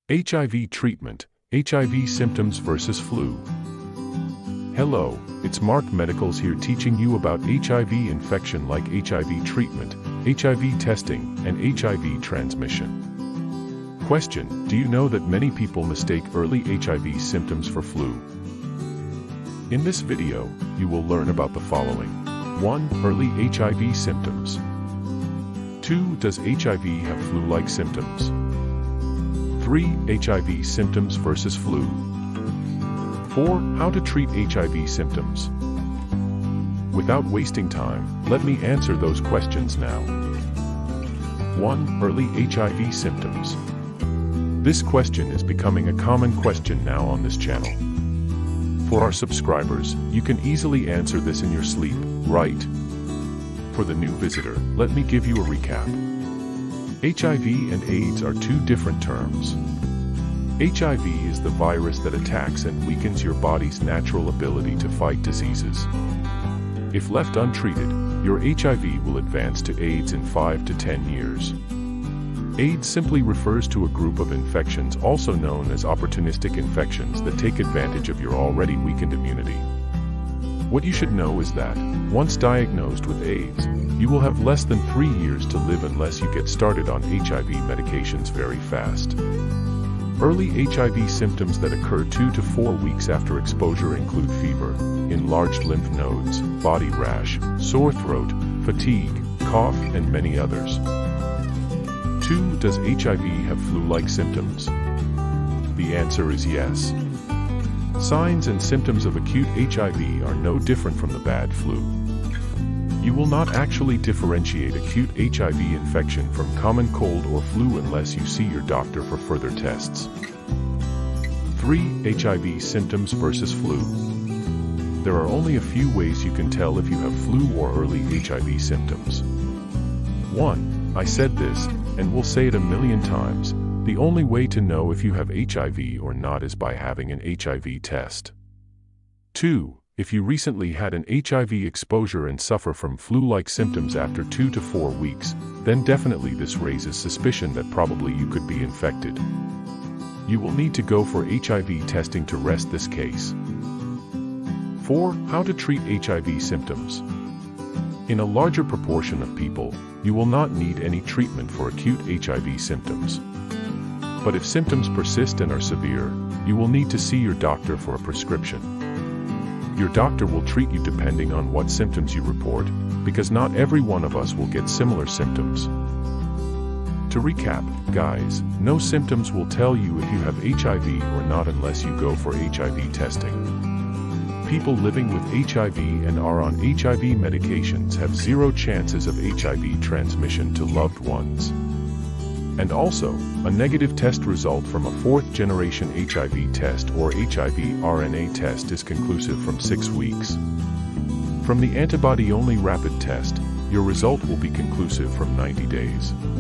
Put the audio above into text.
HIV treatment, HIV symptoms versus flu. Hello, it's Mark Medicals here teaching you about HIV infection like HIV treatment, HIV testing, and HIV transmission. Question: do you know that many people mistake early HIV symptoms for flu? In this video, you will learn about the following. 1. Early HIV symptoms. 2. Does HIV have flu-like symptoms? 3. HIV symptoms versus flu. 4. How to treat HIV symptoms. Without wasting time, let me answer those questions now. 1. Early HIV symptoms. This question is becoming a common question now on this channel. For our subscribers, you can easily answer this in your sleep, right? For the new visitor, let me give you a recap. HIV and AIDS are two different terms. HIV is the virus that attacks and weakens your body's natural ability to fight diseases. If left untreated, your HIV will advance to AIDS in 5 to 10 years. AIDS simply refers to a group of infections also known as opportunistic infections that take advantage of your already weakened immunity. What you should know is that, once diagnosed with AIDS, you will have less than 3 years to live unless you get started on HIV medications very fast. Early HIV symptoms that occur 2 to 4 weeks after exposure include fever, enlarged lymph nodes, body rash, sore throat, fatigue, cough, and many others. 2. Does HIV have flu-like symptoms? The answer is yes. Signs and symptoms of acute HIV are no different from the bad flu. You will not actually differentiate acute HIV infection from common cold or flu unless you see your doctor for further tests. 3. HIV symptoms versus flu. There are only a few ways you can tell if you have flu or early HIV symptoms. 1. I said this, and will say it a million times. The only way to know if you have HIV or not is by having an HIV test. 2. If you recently had an HIV exposure and suffer from flu-like symptoms after 2 to 4 weeks, then definitely this raises suspicion that probably you could be infected. You will need to go for HIV testing to rest this case. 4. How to treat HIV symptoms. In a larger proportion of people, you will not need any treatment for acute HIV symptoms. But if symptoms persist and are severe, you will need to see your doctor for a prescription. Your doctor will treat you depending on what symptoms you report, because not every one of us will get similar symptoms. To recap, guys, no symptoms will tell you if you have HIV or not unless you go for HIV testing. People living with HIV and are on HIV medications have 0 chances of HIV transmission to loved ones. And also, a negative test result from a 4th generation HIV test or HIV RNA test is conclusive from 6 weeks. From the antibody-only rapid test, your result will be conclusive from 90 days.